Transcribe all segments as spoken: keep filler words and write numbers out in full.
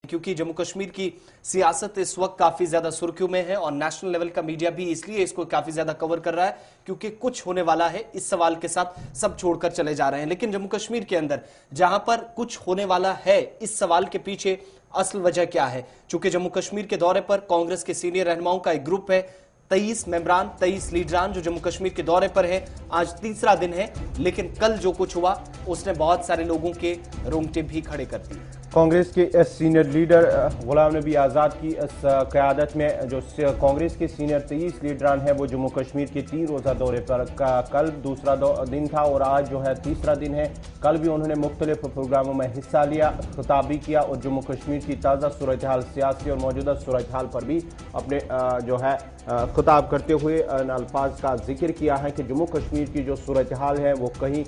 क्योंकि जम्मू कश्मीर की सियासत इस वक्त काफी ज्यादा सुर्खियों में है और नेशनल लेवल का मीडिया भी इसलिए इसको काफी ज्यादा कवर कर रहा है क्योंकि कुछ होने वाला है इस सवाल के साथ सब छोड़कर चले जा रहे हैं। लेकिन जम्मू कश्मीर के अंदर जहां पर कुछ होने वाला है इस सवाल के पीछे असल वजह क्या है? चूंकि जम्मू कश्मीर के दौरे पर कांग्रेस के सीनियर रहनुमाओं का एक ग्रुप है, तेईस मेंबरान तेईस लीडरान जो जम्मू कश्मीर के दौरे पर है। आज तीसरा दिन है, लेकिन कल जो कुछ हुआ उसने बहुत सारे लोगों के रोंगटे भी खड़े कर दिए। कांग्रेस के सीनियर लीडर गुलाम नबी आज़ाद की क़यादत में जो कांग्रेस के सीनियर तेईस लीडरान हैं वो जम्मू कश्मीर के तीन रोज़ा दौरे पर कल दूसरा दिन था और आज जो है तीसरा दिन है। कल भी उन्होंने मुख्तलिफ प्रोग्रामों में हिस्सा लिया, खिताब भी किया और जम्मू कश्मीर की ताज़ा सूरत हाल, सियासी और मौजूदा सूरत हाल पर भी अपने जो है खिताब करते हुए अल्फाज का जिक्र किया है कि जम्मू कश्मीर की जो सूरत हाल है वो कहीं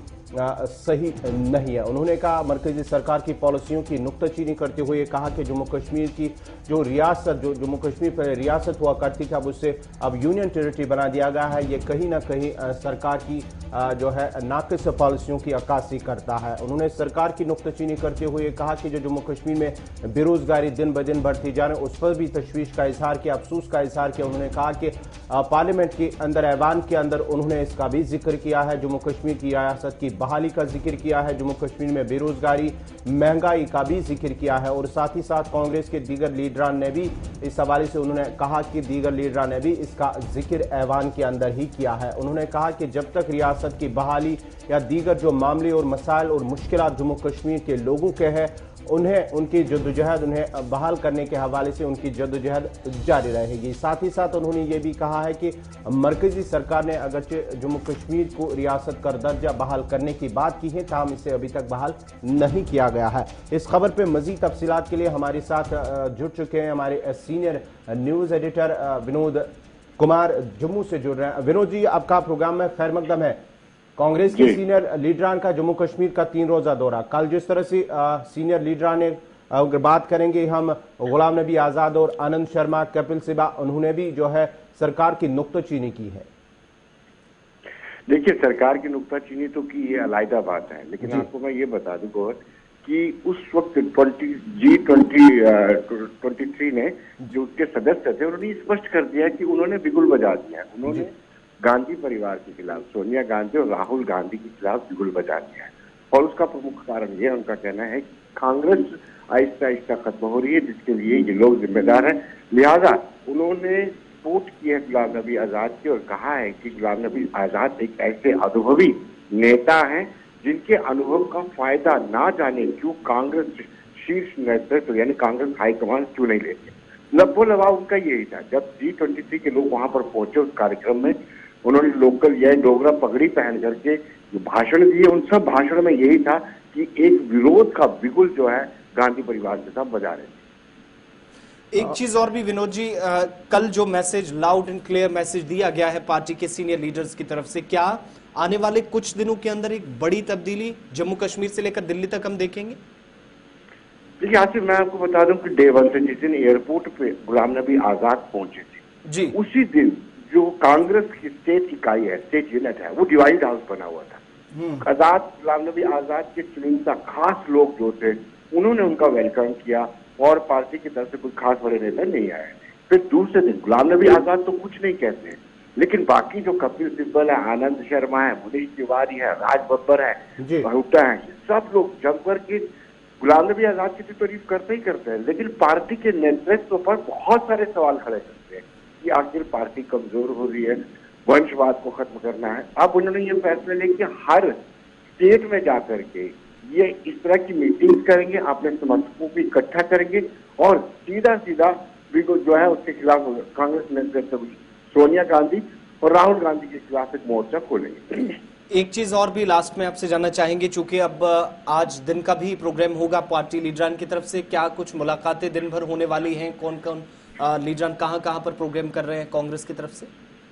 सही नहीं है। उन्होंने कहा, मरकजी सरकार की पॉलिसियों की नुक्ताचीनी करते हुए कहा कि जम्मू कश्मीर की जो रियासत जो जम्मू कश्मीर पर रियासत हुआ करती थी अब उससे अब यूनियन टेरिटरी बना दिया गया है। ये कहीं ना कहीं सरकार की जो है नाक़िस पॉलिसियों की अक्कासी करता है। उन्होंने सरकार की नुक्ताचीनी करते हुए कहा कि जो जम्मू कश्मीर में बेरोजगारी दिन ब दिन बढ़ती जा रही है उस पर भी तशवीश का इजहार किया, अफसोस का इजहार किया। उन्होंने कहा कि पार्लियामेंट के अंदर ऐवान के अंदर उन्होंने इसका भी जिक्र किया है, जम्मू कश्मीर की रियासत की बहाली का जिक्र किया है, जम्मू कश्मीर में बेरोजगारी महंगाई का भी जिक्र किया है और साथ ही साथ कांग्रेस के दीगर लीडरान ने भी इस हवाले से उन्होंने कहा कि दीगर लीडरान ने भी इसका जिक्र ऐवान के अंदर ही किया है। उन्होंने कहा कि जब तक रियासत की बहाली या दीगर जो मामले और मसाइल और मुश्किलात जम्मू कश्मीर के लोगों के हैं उन्हें उनकी जद्दोजहद उन्हें बहाल करने के हवाले से उनकी जद्दोजहद जारी रहेगी। साथ ही साथ उन्होंने ये भी कहा है कि मरकजी सरकार ने अगरचे जम्मू कश्मीर को रियासत का दर्जा बहाल करने की बात की है ताहम इसे अभी तक बहाल नहीं किया गया है। इस खबर पर मजीद तफसीलात के लिए हमारे साथ जुड़ चुके हैं हमारे senior news editor Vinod Kumar Jammu से जुड़ रहे हैं। विनोद जी, आपका प्रोग्राम में खैर मकदम है। कांग्रेस के सीनियर लीडरान का जम्मू कश्मीर का तीन रोजा दौरा, कल जिस तरह से आ, सीनियर लीडरान ने अगर बात करेंगे हम गुलाम नबी आज़ाद और आनंद शर्मा, कपिल सिब्बल, उन्होंने भी जो है सरकार की नुक्ताचीनी की है। देखिए, सरकार की नुक्ताचीनी तो की ये अलग बात है, लेकिन आपको मैं ये बता दूं गौर कि उस वक्त twenty G twenty twenty three ने जो उसके सदस्य थे उन्होंने स्पष्ट कर दिया कि उन्होंने बिगुल बजा दिया। उन्होंने गांधी परिवार के खिलाफ, सोनिया गांधी और राहुल गांधी के खिलाफ बिगुल बजा दिया है और उसका प्रमुख कारण ये उनका कहना है कि कांग्रेस आहिस्ता आहिस्ता खत्म हो रही है जिसके लिए ये लोग जिम्मेदार हैं। लिहाजा उन्होंने सपोर्ट किया गुलाम नबी आज़ाद की और कहा है कि गुलाम नबी आज़ाद एक ऐसे अनुभवी नेता हैं जिनके अनुभव का फायदा ना जाने क्यों कांग्रेस शीर्ष नेतृत्व यानी कांग्रेस हाईकमान क्यों नहीं लेते। लब्बो लबाव उनका यही था। जब जी ट्वेंटी थ्री के लोग वहां पर पहुंचे उस कार्यक्रम में, उन्होंने लोकल या डोगरा पगड़ी पहन करके जो भाषण दिए, उन सब भाषण में यही था कि एक विरोध का बिगुल जो है गांधी परिवार के साथ बजा रहे थे। एक चीज और भी विनोद जी, आ, कल जो message loud and clear message दिया गया है पार्टी के सीनियर लीडर्स की तरफ से, क्या आने वाले कुछ दिनों के अंदर एक बड़ी तब्दीली जम्मू कश्मीर से लेकर दिल्ली तक हम देखेंगे? देखिए आसिफ, मैं आपको बता दूं कि डे वन से जिस दिन एयरपोर्ट पे गुलाम नबी आज़ाद पहुंचे थे जी, उसी दिन जो कांग्रेस की स्टेट इकाई है, स्टेट यूनिट है, वो डिवाइड हाउस बना हुआ था। आजाद गुलाम नबी आज़ाद के चुनिंदा खास लोग जो थे उन्होंने उनका वेलकम किया और पार्टी की तरफ से कोई खास बड़े नेता नहीं आए। फिर दूसरे दिन गुलाम नबी आज़ाद तो कुछ नहीं कहते, लेकिन बाकी जो कपिल सिब्बल है, आनंद शर्मा है, मुनीष तिवारी है, राज बब्बर है, भुट्टा है, सब लोग जमकर के गुलाम नबी आज़ाद की तो तारीफ करते ही करते हैं, लेकिन पार्टी के नेतृत्व पर बहुत सारे सवाल खड़े करते हैं कि आखिर पार्टी कमजोर हो रही है, वंशवाद को खत्म करना है। अब उन्होंने ये फैसला लिया कि हर स्टेट में जाकर के ये इस तरह की मीटिंग्स करेंगे, अपने समर्थकों को इकट्ठा करेंगे और सीधा सीधा जो है उसके खिलाफ कांग्रेस नेतृत्व सोनिया गांधी और राहुल गांधी के खिलाफ एक मोर्चा खोलेंगे। एक चीज और भी लास्ट में आपसे जानना चाहेंगे, चूंकि अब आज दिन का भी प्रोग्राम होगा पार्टी लीडरान की तरफ से, क्या कुछ मुलाकातें दिन भर होने वाली हैं? कौन कौन लीडरान कहां कहां पर प्रोग्राम कर रहे हैं कांग्रेस की तरफ से?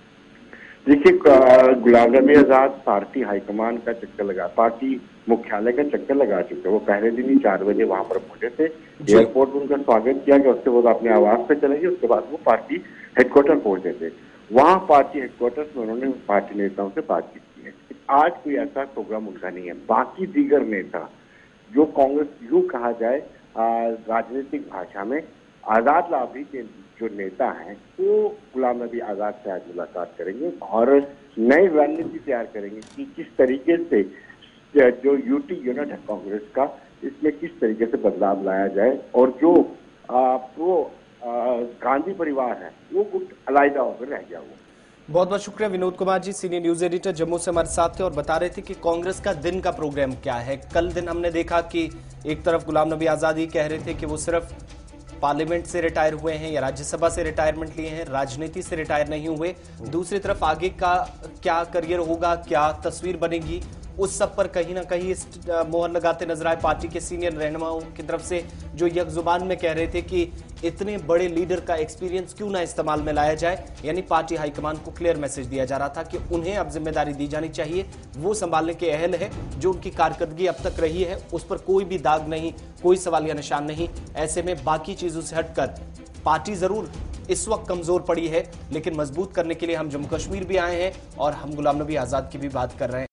देखिए, गुलाम नबी आज़ाद पार्टी हाईकमान का चक्कर लगा, पार्टी मुख्यालय का चक्कर लगा चुके। वो पहले दिन ही चार बजे वहां पर पहुंचे थे, एयरपोर्ट में उनका स्वागत किया गया, उसके बाद अपने आवास पे चले गए, उसके बाद वो पार्टी हेडक्वार्टर पहुंचे थे। वहां पार्टी हेडक्वार्टर में उन्होंने पार्टी नेताओं से बातचीत की है। आज कोई ऐसा प्रोग्राम उनका नहीं है। बाकी दीगर नेता जो कांग्रेस यूं कहा जाए राजनीतिक भाषा में आजाद लाभी के जो नेता हैं वो गुलाम नबी आजाद से आज मुलाकात करेंगे और नई रणनीति तैयार करेंगे कि किस तरीके से जो यूटी यूनिट है कांग्रेस का, इसमें किस तरीके से बदलाव लाया जाए और जो वो गांधी परिवार है वो कुछ अलग होकर रह गया। वो बहुत बहुत शुक्रिया Vinod Kumar ji, senior news editor Jammu से हमारे साथ थे और बता रहे थे कि कांग्रेस का दिन का प्रोग्राम क्या है। कल दिन हमने देखा कि एक तरफ गुलाम नबी आजाद ही कह रहे थे कि वो सिर्फ पार्लियामेंट से रिटायर हुए हैं या राज्यसभा से रिटायरमेंट लिए हैं, राजनीति से रिटायर नहीं हुए। दूसरी तरफ आगे का क्या करियर होगा, क्या तस्वीर बनेगी, उस सब पर कहीं ना कहीं मोहर लगाते नजर आए पार्टी के सीनियर रहनुमाओं की तरफ से, जो यक जुबान में कह रहे थे कि इतने बड़े लीडर का एक्सपीरियंस क्यों ना इस्तेमाल में लाया जाए। यानी पार्टी हाईकमान को क्लियर मैसेज दिया जा रहा था कि उन्हें अब जिम्मेदारी दी जानी चाहिए, वो संभालने के अहल है। जो उनकी कारकर्दगी अब तक रही है उस पर कोई भी दाग नहीं, कोई सवाल या निशान नहीं। ऐसे में बाकी चीजों से हटकर पार्टी जरूर इस वक्त कमजोर पड़ी है, लेकिन मजबूत करने के लिए हम जम्मू कश्मीर भी आए हैं और हम गुलाम नबी आजाद की भी बात कर रहे हैं।